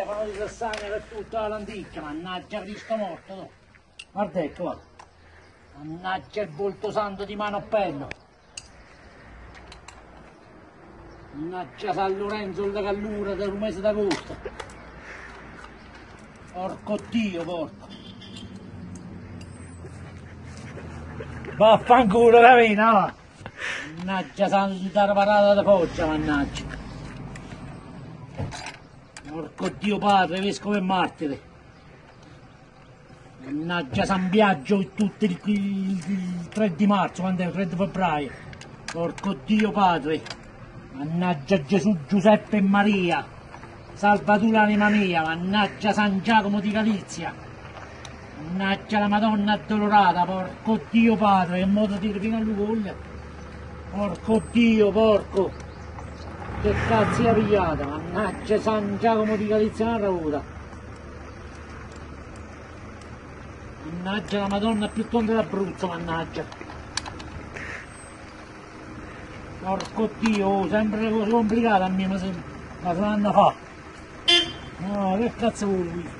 cofano di sassagne per tutta la lenticchia, mannaggia Cristo morto, no? Guarda ecco, guarda. Mannaggia il volto santo di Manoppello. Mannaggia San Lorenzo della Gallura del mese d'agosto. Porco Dio, porco. Vaffanculo Ravina, va. Mannaggia Santa Parata da Foggia, mannaggia. Porco Dio Padre, Vescovo e Martire. Mannaggia San Biagio e tutto il 3 di marzo, quando è il 3 di febbraio. Porco Dio Padre. Mannaggia Gesù, Giuseppe e Maria. Salva tu l'anima mia. Mannaggia San Giacomo di Galizia. Mannaggia la Madonna addolorata. Porco Dio Padre, che modo di dire fino a Lugoglia. Porco Dio, porco. Che cazzo è pigliata. Mannaggia San Giacomo di Galizia una ravuta. Mannaggia la Madonna più tonda d'Abruzzo, mannaggia. Porco Dio, sempre le cose complicate a me, ma se un anno fa. No, che cazzo vuoi?